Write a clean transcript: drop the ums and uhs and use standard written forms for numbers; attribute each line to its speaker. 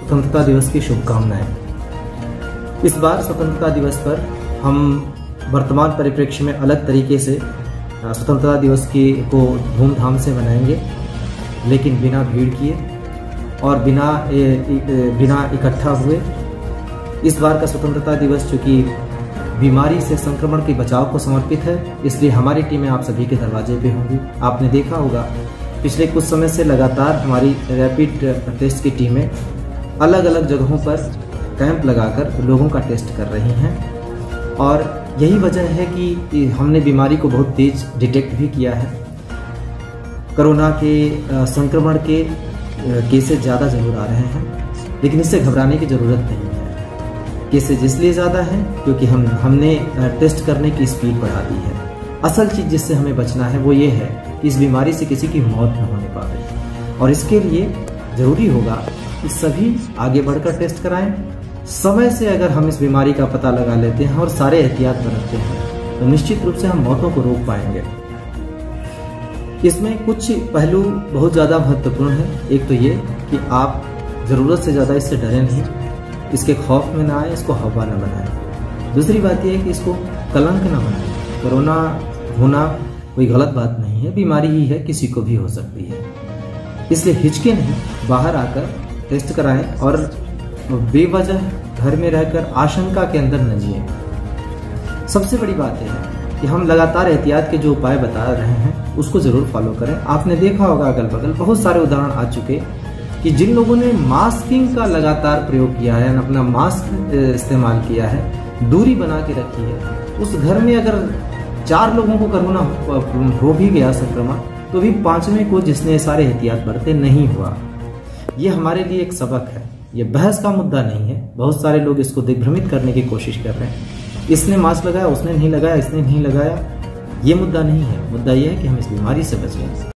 Speaker 1: स्वतंत्रता दिवस की शुभकामनाएं। इस बार स्वतंत्रता दिवस पर हम वर्तमान परिप्रेक्ष्य में अलग तरीके से स्वतंत्रता दिवस को धूमधाम से मनाएंगे, लेकिन बिना भीड़ किए और बिना इकट्ठा हुए। इस बार का स्वतंत्रता दिवस चूँकि बीमारी से संक्रमण के बचाव को समर्पित है, इसलिए हमारी टीमें आप सभी के दरवाजे पे होंगी। आपने देखा होगा पिछले कुछ समय से लगातार हमारी रैपिड टेस्ट की टीमें अलग अलग जगहों पर कैंप लगाकर लोगों का टेस्ट कर रही हैं, और यही वजह है कि हमने बीमारी को बहुत तेज डिटेक्ट भी किया है। कोरोना के संक्रमण के केसेस ज़्यादा जरूर आ रहे हैं, लेकिन इससे घबराने की ज़रूरत नहीं है। केसेज इसलिए ज़्यादा हैं क्योंकि हमने टेस्ट करने की स्पीड बढ़ा दी है। असल चीज़ जिससे हमें बचना है वो ये है कि इस बीमारी से किसी की मौत न होने पाए, और इसके लिए ज़रूरी होगा कि सभी आगे बढ़कर टेस्ट कराएं। समय से अगर हम इस बीमारी का पता लगा लेते हैं और सारे एहतियात बरतते हैं तो निश्चित रूप से हम मौतों को रोक पाएंगे। इसमें कुछ पहलू बहुत ज़्यादा महत्वपूर्ण है। एक तो ये कि आप ज़रूरत से ज़्यादा इससे डरें नहीं, इसके खौफ में ना आए, इसको हवा न बनाएं। दूसरी बात यह है कि इसको कलंक न बनाएं। कोरोना होना कोई गलत बात नहीं है, बीमारी ही है, किसी को भी हो सकती है। इसलिए हिचके नहीं, बाहर आकर टेस्ट कराएं और बेवजह घर में रहकर आशंका के अंदर न जिएं। सबसे बड़ी बात यह है कि हम लगातार एहतियात के जो उपाय बता रहे हैं उसको जरूर फॉलो करें। आपने देखा होगा अगल बगल बहुत सारे उदाहरण आ चुके कि जिन लोगों ने मास्किंग का लगातार प्रयोग किया है, अपना मास्क इस्तेमाल किया है, दूरी बना के रखी है, उस घर में अगर 4 लोगों को कोरोना हो भी गया संक्रमण, तो भी 5वें को जिसने सारे एहतियात बरते नहीं हुआ। ये हमारे लिए एक सबक है, ये बहस का मुद्दा नहीं है। बहुत सारे लोग इसको दिग्भ्रमित करने की कोशिश कर रहे हैं। इसने मास्क लगाया, उसने नहीं लगाया, इसने नहीं लगाया, ये मुद्दा नहीं है। मुद्दा ये है कि हम इस बीमारी से बचें।